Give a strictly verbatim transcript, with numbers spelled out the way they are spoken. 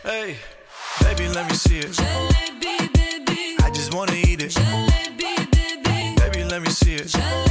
Hey, baby, let me see it. Jalebi, baby. I just wanna eat it. Jalebi, baby. Baby, let me see it. Jalebi.